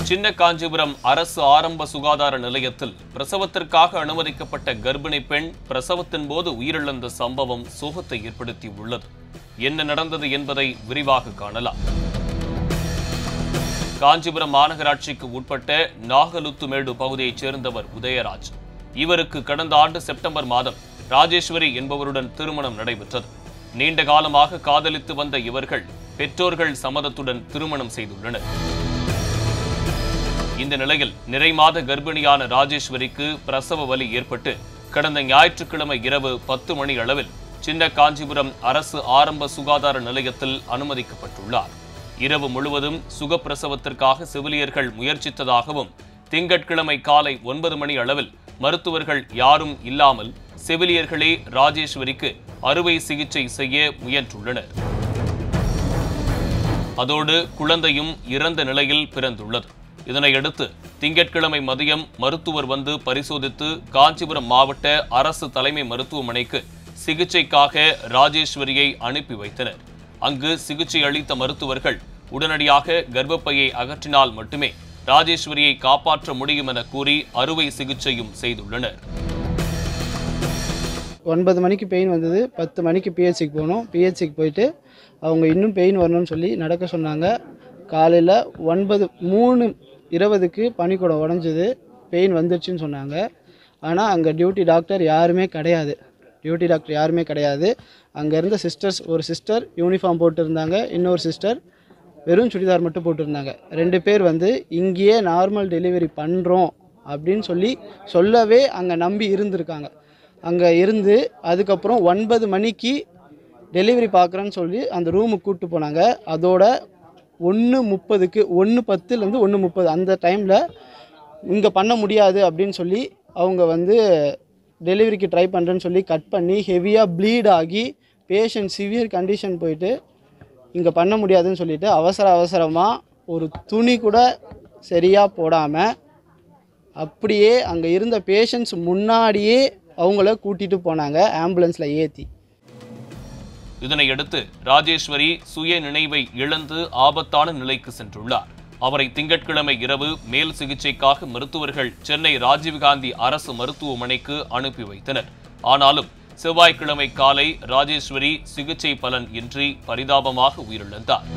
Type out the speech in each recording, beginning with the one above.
சின்ன காஞ்சிபுரம் அரசு ஆரம்ப சுகாதார நிலையத்தில் பிரசவத்திற்காக அனுமதிக்கப்பட்ட கர்ப்பிணி பெண் பிரசவத்தின் போது உயிரிழந்த சம்பவம் சோகத்தை ஏற்படுத்தி உள்ளது. என்ன நடந்தது என்பதை விரிவாக காணலாம். காஞ்சிபுரம் மாநகராட்சிக்கு உட்பட்ட நாகலுத்துமேடு பகுதியைச் சேர்ந்தவர் உதயராஜ். இவருக்கு கடந்த ஆண்டு செப்டம்பர் மாதம் ராஜேஸ்வரி என்பவருடன் திருமணம் நடைபெற்றது. நீண்ட காலமாக காதலித்து வந்த இவர்கள் பெற்றோர்கள் சம்மதத்துடன் திருமணம் செய்துள்ளனர். இந்த நிலையில் நிறைமாத கர்ப்பிணியான ராஜேஸ்வரிக்கு பிரசவ வலி ஏற்பட்டு கடந்த ஞாயிற்றுக்கிழமை இரவு 10 மணி அளவில் சின்ன காஞ்சிபுரம் அரசு ஆரம்ப சுகாதார நிலையத்தில் அனுமதிக்கப்பட்டுள்ளார். இரவு முழுவதும் சுகப்பிரசவத்திற்காக செவிலியர்கள் முயற்சித்ததாகவும் திங்கட்கிழமை காலை 9 மணி அளவில் மருத்துவர்கள் யாரும் இல்லாமல் செவிலியர்களே ராஜேஸ்வரிக்கு அறுவை சிகிச்சை செய்ய முயன்றுள்ளனர். அதோடு குழந்தையும் இறந்த நிலையில் பிறந்துள்ளது. இதனையடுத்து திங்கட்கிழமை மதியம் மருத்துவர் வந்து பரிசோதித்து காஞ்சிபுரம் மாவட்ட அரசு தலைமை மருத்துவமனைக்கு சிகிச்சைக்காக ராஜேஸ்வரியை அனுப்பி வைத்தனர். அங்கு சிகிச்சை அளித்த மருத்துவர்கள் உடனடியாக கர்ப்பப்பையை அகற்றினால் மட்டுமே ராஜேஸ்வரியை காப்பாற்ற முடியும் என கூறி அறுவை சிகிச்சையும் செய்துள்ளனர். 9 மணிக்கு பெயின் வந்தது. 10 மணிக்கு பிஹெச்சிக்கு போனோம். பிஹெச்சிக்கு போயிட்டு அவங்க இன்னும் பெயின் வரணும்னு சொல்லி நடக்க சொன்னாங்க. காலையில் 9:03:20க்கு பனிக்கூடம் உடஞ்சிது. பெயின் வந்துடுச்சுன்னு சொன்னாங்க. ஆனால் அங்கே டியூட்டி டாக்டர் யாருமே கிடையாது. அங்கே இருந்த சிஸ்டர்ஸ், ஒரு சிஸ்டர் யூனிஃபார்ம் போட்டுருந்தாங்க, இன்னொரு சிஸ்டர் வெறும் சுடிதார் மட்டும் போட்டிருந்தாங்க. 2 பேர் வந்து இங்கேயே நார்மல் டெலிவரி பண்ணுறோம் அப்படின்னு சொல்லவே அங்கே நம்பி இருந்திருக்காங்க. அங்கே இருந்து அதுக்கப்புறம் 9 மணிக்கு டெலிவரி பார்க்குறேன்னு சொல்லி அந்த ரூமுக்கு கூப்பிட்டு போனாங்க. அதோட 1:30க்கு 1:10லேருந்து 1:30 அந்த டைமில் இங்கே பண்ண முடியாது அப்படின்னு சொல்லி அவங்க வந்து டெலிவரிக்கு ட்ரை பண்ணுறேன்னு சொல்லி கட் பண்ணி ஹெவியாக ப்ளீட் ஆகி பேஷண்ட் சிவியர் கண்டிஷன் போயிட்டு இங்கே பண்ண முடியாதுன்னு சொல்லிட்டு அவசரமாக ஒரு துணி கூட சரியாக போடாமல் அப்படியே அங்கே இருந்த பேஷண்ட்ஸ் முன்னாடியே அவங்கள கூட்டிகிட்டு போனாங்க ஆம்புலன்ஸில் ஏற்றி. இதனையடுத்து ராஜேஸ்வரி சுய நினைவை இழந்து ஆபத்தான நிலைக்கு சென்றுள்ளார். அவரை திங்கட்கிழமை இரவு மேல் சிகிச்சைக்காக மருத்துவர்கள் சென்னை ராஜீவ்காந்தி அரசு மருத்துவமனைக்கு அனுப்பி வைத்தனர். ஆனாலும் செவ்வாய்க்கிழமை காலை ராஜேஸ்வரி சிகிச்சை பலன் இன்றி பரிதாபமாக உயிரிழந்தார்.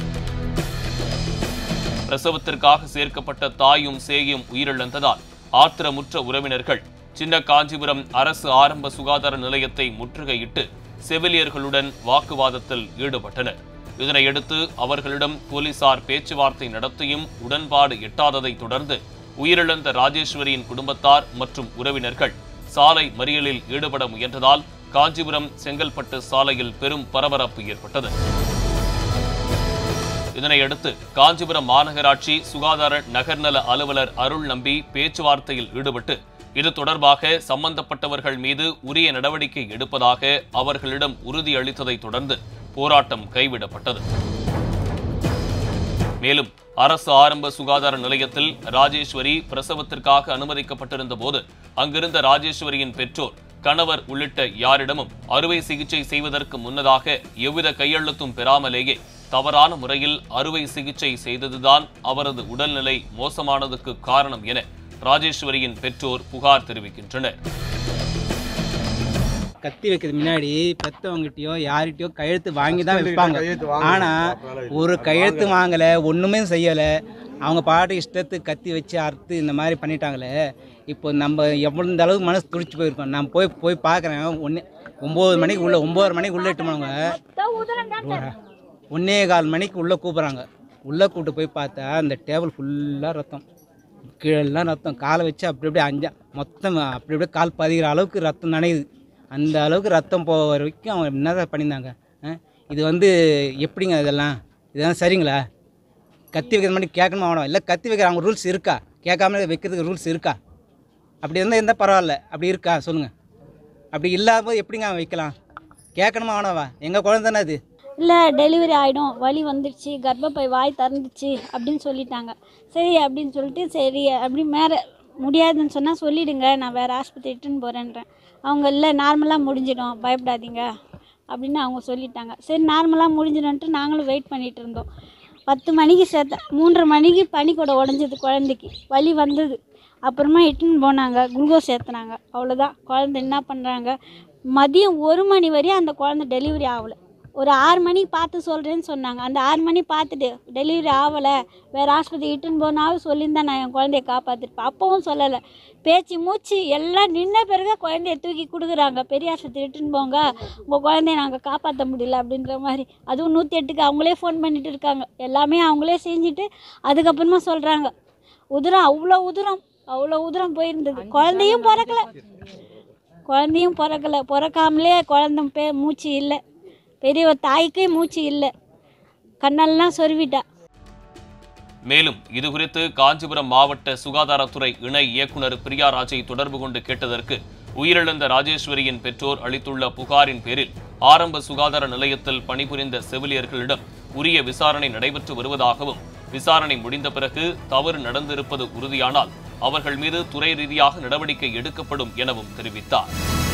பிரசவத்திற்காக சேர்க்கப்பட்ட தாயும் சேயும் உயிரிழந்ததால் ஆத்திரமுற்ற உறவினர்கள் சின்ன காஞ்சிபுரம் அரசு ஆரம்ப சுகாதார நிலையத்தை முற்றுகையிட்டு செவிலியர்களுடன் வாக்குவாதத்தில் ஈடுபட்டனர். இதனையடுத்து அவர்களிடம் போலீசார் பேச்சுவார்த்தை நடத்தியும் உடன்பாடு எட்டாததை தொடர்ந்து உயிரிழந்த ராஜேஸ்வரியின் குடும்பத்தார் மற்றும் உறவினர்கள் சாலை மறியலில் ஈடுபட முயன்றதால் காஞ்சிபுரம் செங்கல்பட்டு சாலையில் பெரும் பரபரப்பு ஏற்பட்டது. இதனையடுத்து காஞ்சிபுரம் மாநகராட்சி சுகாதார நகர்நல அலுவலர் அருள் நம்பி பேச்சுவார்த்தையில் ஈடுபட்டு இது தொடர்பாக சம்பந்தப்பட்டவர்கள் மீது உரிய நடவடிக்கை எடுப்பதாக அவர்களிடம் உறுதியளித்ததை தொடர்ந்து போராட்டம் கைவிடப்பட்டது. மேலும் அரசு ஆரம்ப சுகாதார நிலையத்தில் ராஜேஸ்வரி பிரசவத்திற்காக அனுமதிக்கப்பட்டிருந்த போது அங்கிருந்த ராஜேஸ்வரியின் பெற்றோர், கணவர் உள்ளிட்ட யாரிடமும் அறுவை சிகிச்சை செய்வதற்கு முன்னதாக எவ்வித கையெழுத்தும் பெறாமலேயே தவறான முறையில் அறுவை சிகிச்சை செய்ததுதான் அவரது உடல்நிலை மோசமானதுக்கு காரணம் என ராஜேஸ்வரியின் பெற்றோர் புகார் தெரிவிக்கின்றனர். கத்தி வைக்கிறது முன்னாடி பெற்றவங்ககிட்டயோ யார்கிட்டயோ கையெழுத்து வாங்கி தான் வைப்பாங்க. ஆனால் ஒரு கையெழுத்து வாங்கலை, ஒன்றுமே செய்யலை. அவங்க பாட்டு இஷ்டத்துக்கு கத்தி வச்சு அறுத்து இந்த மாதிரி பண்ணிட்டாங்களே. இப்போ நம்ம எவ்வளோ அளவுக்கு மனசு துடிச்சு போயிருக்கோம். நான் போய் பார்க்குறேன். 9 மணிக்கு உள்ள 9:30 மணிக்கு உள்ளே இட்டுமாங்க 1:15 மணிக்கு உள்ளே கூப்பிட்றாங்க. உள்ளே கூப்பிட்டு போய் பார்த்தா அந்த டேபிள் ஃபுல்லாக ரத்தம், கீழெல்லாம் ரத்தம். காலை வச்சு அப்படி மொத்தம் அப்படி கால் பதிகிற அளவுக்கு ரத்தம் நனையுது. அந்த அளவுக்கு ரத்தம் போகிற வரைக்கும் அவங்க என்னதான் பண்ணியிருந்தாங்க. இது வந்து எப்படிங்க இதெல்லாம் சரிங்களா? கத்தி வைக்கிற மாதிரி கேட்கணுமா வேணும்? இல்லை கத்தி வைக்கிற அவங்க ரூல்ஸ் இருக்கா? கேட்காம வைக்கிறதுக்கு ரூல்ஸ் இருக்கா? அப்படி இருந்தால் பரவாயில்ல. அப்படி இருக்கா சொல்லுங்கள். அப்படி இல்லாமல் எப்படிங்க வைக்கலாம்? கேட்கணுமா வேணாவா? எங்கள் குழந்தை தானே அது. இல்லை டெலிவரி ஆகிடும், வலி வந்துடுச்சு, கர்ப்பப்பை வாய் திறந்துச்சு அப்படின்னு சொல்லிட்டாங்க. சரி அப்படின்னு சொல்லிட்டு சரி அப்படி மேலே முடியாதுன்னு சொன்னால் சொல்லிவிடுங்க, நான் வேறு ஆஸ்பத்திரி இட்டுன்னு போகிறேன்றேன். அவங்க இல்லை நார்மலாக முடிஞ்சிடும், பயப்படாதீங்க அப்படின்னு அவங்க சொல்லிட்டாங்க. சரி நார்மலாக முடிஞ்சிடும்ன்ட்டு நாங்களும் வெயிட் பண்ணிகிட்டு இருந்தோம். 10 மணிக்கு சேர்த்தேன். 3:30 மணிக்கு பனிக்கூட உடஞ்சது குழந்தைக்கு. வலி வந்தது. அப்புறமா இட்டுன்னு போனாங்க, குளுக்கோஸ் ஏற்றுனாங்க. அவ்வளோதான். குழந்தை என்ன பண்ணுறாங்க, மதியம் 1 மணி வரையும் அந்த குழந்தை டெலிவரி ஆகலை. ஒரு 6 மணிக்கு பார்த்து சொல்கிறேன்னு சொன்னாங்க. அந்த 6 மணி பார்த்துட்டு டெலிவரி ஆகலை, வேறு ஆஸ்பத்திரி இட்டுன்னு போனாலும் சொல்லியிருந்தேன், நான் என் குழந்தைய காப்பாற்றிருப்பேன். அப்பவும் சொல்லலை. பேச்சு மூச்சு எல்லாம் நின்ன பிறகு குழந்தைய தூக்கி கொடுக்குறாங்க. பெரிய ஆஸ்பத்திரி இட்டுன்னு போங்க, உங்கள் குழந்தைய நாங்கள் காப்பாற்ற முடியல அப்படின்ற மாதிரி. அதுவும் 108க்கு அவங்களே ஃபோன் பண்ணிட்டு இருக்காங்க. எல்லாமே அவங்களே செஞ்சுட்டு அதுக்கப்புறமா சொல்கிறாங்க. உதிரம் அவ்வளோ உதிரம் போயிருந்தது. குழந்தையும் பிறக்கலை. பிறக்காமலே குழந்தை மூச்சு இல்லை. பெரிய தாய்க்கே மூச்சு இல்லை. கண்ணெல்லாம் சொருவிட்டா. மேலும் இதுகுறித்து காஞ்சிபுரம் மாவட்ட சுகாதாரத்துறை இணை இயக்குநர் பிரியாராஜை தொடர்பு கொண்டு கேட்டதற்கு உயிரிழந்த ராஜேஸ்வரியின் பெற்றோர் அளித்துள்ள புகாரின் பேரில் ஆரம்ப சுகாதார நிலையத்தில் பணிபுரிந்த செவிலியர்களிடம் உரிய விசாரணை நடைபெற்று வருவதாகவும், விசாரணை முடிந்த பிறகு தவறு நடந்திருப்பது உறுதியானால் அவர்கள் மீது துறை ரீதியாக நடவடிக்கை எடுக்கப்படும் எனவும் தெரிவித்தார்.